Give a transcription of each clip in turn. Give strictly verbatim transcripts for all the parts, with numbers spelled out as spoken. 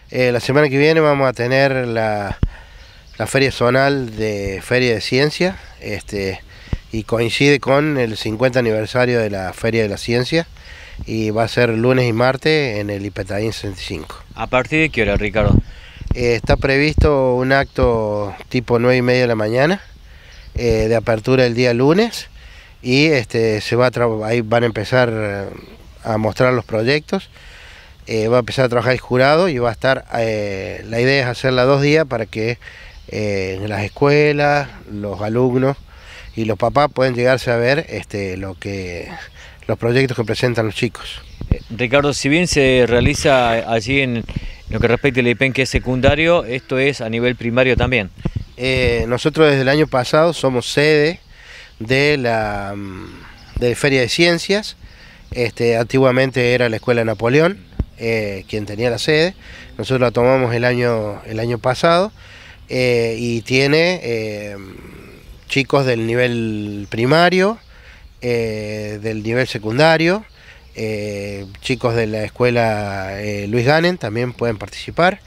Eh, la semana que viene vamos a tener la, la Feria Zonal de Feria de Ciencia, este, y coincide con el cincuenta aniversario de la Feria de la Ciencia, y va a ser lunes y martes en el Ipetaín sesenta y cinco. ¿A partir de qué hora, Ricardo? Eh, está previsto un acto tipo nueve y media de la mañana, eh, de apertura el día lunes, y este, se va a ahí van a empezar a mostrar los proyectos. Eh, va a empezar a trabajar el jurado y va a estar, eh, la idea es hacerla dos días para que eh, en las escuelas, los alumnos y los papás puedan llegarse a ver este, lo que, los proyectos que presentan los chicos. Eh, Ricardo, si bien se realiza allí en lo que respecta al I P E N, que es secundario, esto es a nivel primario también. Eh, nosotros desde el año pasado somos sede de la de Feria de Ciencias. Este, antiguamente era la Escuela Napoleón, Eh, quien tenía la sede. Nosotros la tomamos el año, el año pasado, eh, y tiene eh, chicos del nivel primario, eh, del nivel secundario, eh, chicos de la escuela eh, Luis Ganen también pueden participar.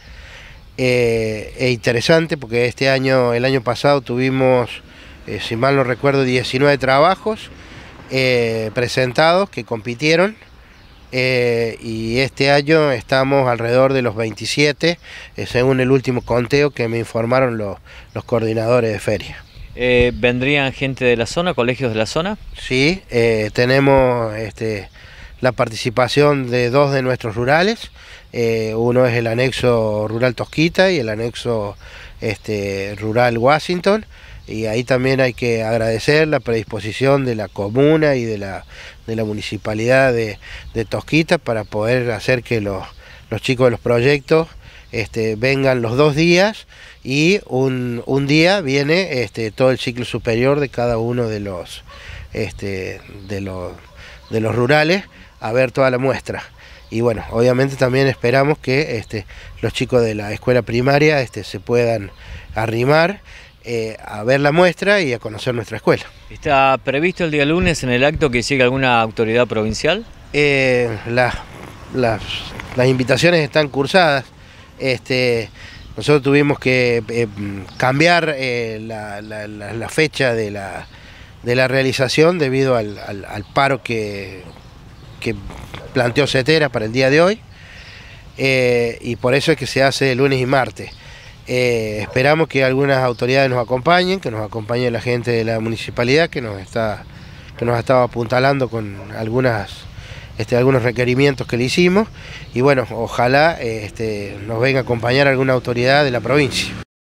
Eh, es interesante porque este año, el año pasado tuvimos, eh, si mal no recuerdo, diecinueve trabajos eh, presentados que compitieron. Eh, y este año estamos alrededor de los veintisiete, eh, según el último conteo que me informaron los, los coordinadores de feria. Eh, ¿Vendrían gente de la zona, colegios de la zona? Sí, eh, tenemos este, la participación de dos de nuestros rurales. Eh, uno es el anexo rural Tosquita y el anexo este, rural Washington. Y ahí también hay que agradecer la predisposición de la comuna y de la, de la municipalidad de, de Tosquita para poder hacer que los, los chicos de los proyectos este, vengan los dos días, y un, un día viene este, todo el ciclo superior de cada uno de los, este, de los, de los rurales a ver toda la muestra. Y bueno, obviamente también esperamos que este, los chicos de la escuela primaria este, se puedan arrimar Eh, a ver la muestra y a conocer nuestra escuela. ¿Está previsto el día lunes en el acto que siga alguna autoridad provincial? Eh, la, las, las invitaciones están cursadas. Este, nosotros tuvimos que eh, cambiar eh, la, la, la, la fecha de la, de la realización debido al, al, al paro que, que planteó Cetera para el día de hoy, eh, y por eso es que se hace lunes y martes. Eh, esperamos que algunas autoridades nos acompañen, que nos acompañe la gente de la municipalidad que nos está que nos ha estado apuntalando con algunas este, algunos requerimientos que le hicimos, y bueno, ojalá este, nos venga a acompañar alguna autoridad de la provincia.